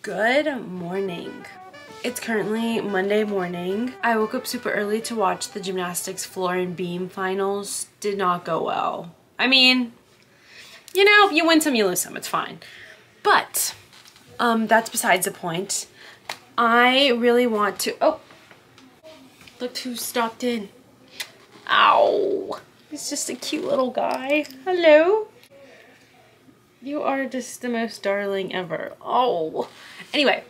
Good morning. It's currently Monday morning. I woke up super early to watch the gymnastics floor and beam finals. Did not go well. I mean, you know, you win some, you lose some, it's fine. But that's besides the point. I really want to, oh, look who stopped in. Ow, he's just a cute little guy. Hello. You are just the most darling ever. Oh. Anyway,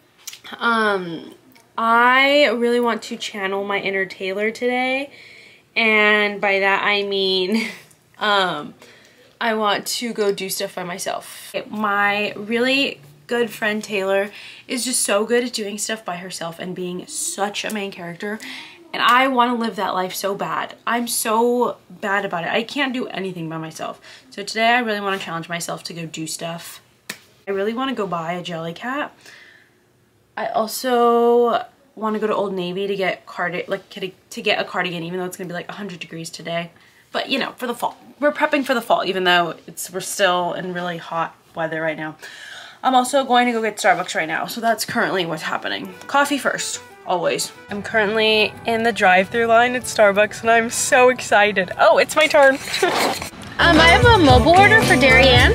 I really want to channel my inner Taylor today. And by that I mean, I want to go do stuff by myself. My really good friend Taylor is just so good at doing stuff by herself and being such a main character. And I want to live that life so bad. I'm so bad about it. I can't do anything by myself. So today I really want to challenge myself to go do stuff. I really want to go buy a Jellycat. I also want to go to Old Navy to get to get a cardigan, even though it's going to be like 100 degrees today. But you know, for the fall. We're prepping for the fall, even though we're still in really hot weather right now. I'm also going to go get Starbucks right now. So that's currently what's happening. Coffee first. Always. I'm currently in the drive-thru line at Starbucks and I'm so excited. Oh, it's my turn. I have a mobile order for Darien.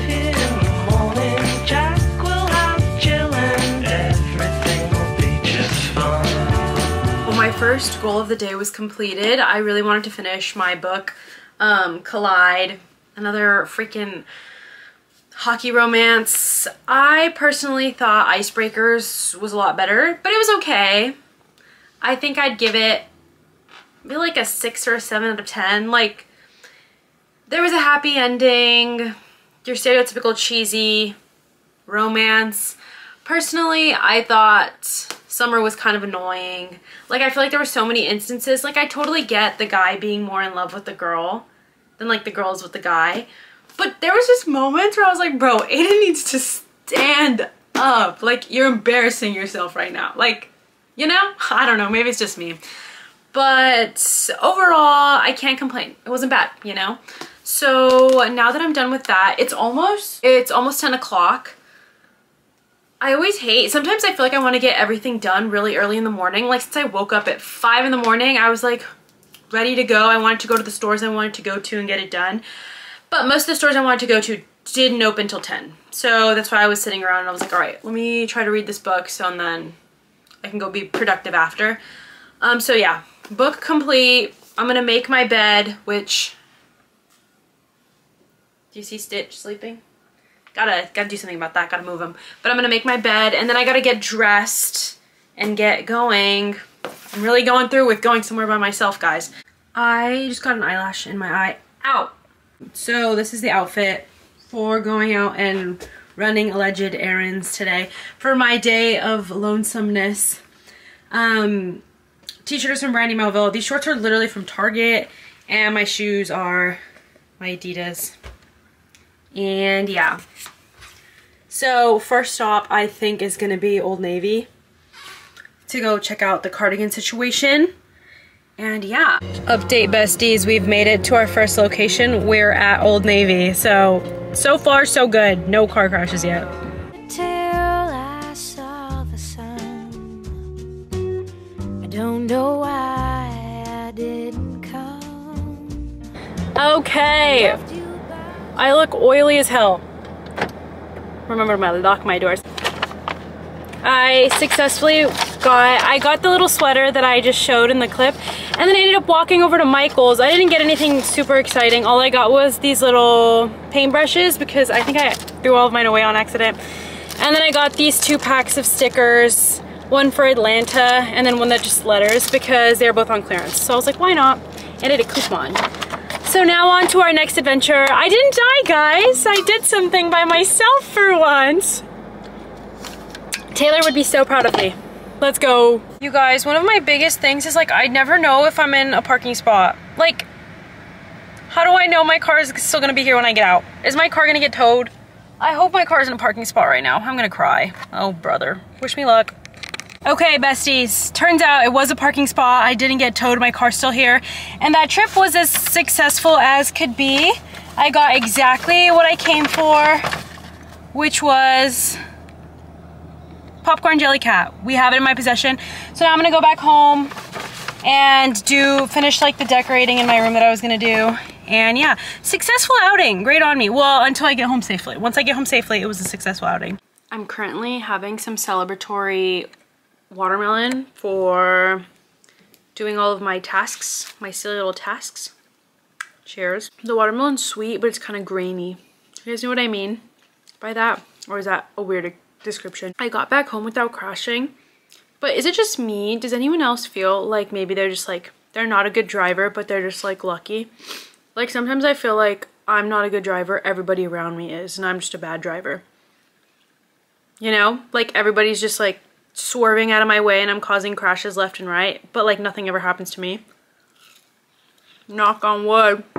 Well, my first goal of the day was completed. I really wanted to finish my book, Collide, another freaking hockey romance. I personally thought Icebreakers was a lot better, but it was okay. I think I'd give it maybe like a 6 or a 7 out of 10. Like, there was a happy ending, your stereotypical cheesy romance. Personally, I thought Summer was kind of annoying. Like, I feel like there were so many instances. Like, I totally get the guy being more in love with the girl than like the girls with the guy. But there was just moments where I was like, bro, Aiden needs to stand up. Like, you're embarrassing yourself right now. Like, you know? I don't know, maybe it's just me. But overall, I can't complain. It wasn't bad, you know? So now that I'm done with that, it's almost 10 o'clock. I always hate, sometimes I feel like I want to get everything done really early in the morning. Like, since I woke up at 5 in the morning, I was like ready to go. I wanted to go to the stores I wanted to go to and get it done. But most of the stores I wanted to go to didn't open till 10. So that's why I was sitting around and I was like, all right, let me try to read this book so and then I can go be productive after. So yeah, book complete. I'm gonna make my bed, which, do you see Stitch sleeping? Gotta do something about that, gotta move him. But I'm gonna make my bed and then I gotta get dressed and get going. I'm really going through with going somewhere by myself, guys. I just got an eyelash in my eye. Ow! So this is the outfit for going out and running alleged errands today for my day of lonesomeness. T-shirt is from Brandy Melville. These shorts are literally from Target and my shoes are my Adidas. And yeah. So first stop I think is gonna be Old Navy to go check out the cardigan situation. And yeah. Update besties, we've made it to our first location. We're at Old Navy. So far so good. No car crashes yet. Till I saw the sun. I don't know why I didn't come. Okay. I look oily as hell. Remember to lock my doors. I successfully got the little sweater that I just showed in the clip, and then I ended up walking over to Michael's. I didn't get anything super exciting. All I got was these little paintbrushes because I think I threw all of mine away on accident. And then I got these 2 packs of stickers, one for Atlanta and then one that just letters because they're both on clearance. So I was like, why not? And I did a coupon. So now on to our next adventure. I didn't die, guys. I did something by myself for once. Taylor would be so proud of me. Let's go. You guys, one of my biggest things is like, I never know if I'm in a parking spot. Like, how do I know my car is still gonna be here when I get out? Is my car gonna get towed? I hope my car's in a parking spot right now. I'm gonna cry. Oh, brother. Wish me luck. Okay, besties. Turns out it was a parking spot. I didn't get towed. My car's still here. And that trip was as successful as could be. I got exactly what I came for, which was popcorn jelly cat. We have it in my possession. So now I'm gonna go back home and finish like the decorating in my room that I was gonna do. And yeah, successful outing, great on me. Well, until I get home safely. Once I get home safely, it was a successful outing. I'm currently having some celebratory watermelon for doing all of my tasks, my silly little tasks. Cheers. The watermelon's sweet, but it's kind of grainy. You guys know what I mean by that? Or is that a weird description? I got back home without crashing, but is it just me? Does anyone else feel like maybe they're just like, they're not a good driver, but they're just like lucky? Like sometimes I feel like I'm not a good driver, everybody around me is, and I'm just a bad driver. You know, like everybody's just like swerving out of my way and I'm causing crashes left and right, but like nothing ever happens to me. Knock on wood.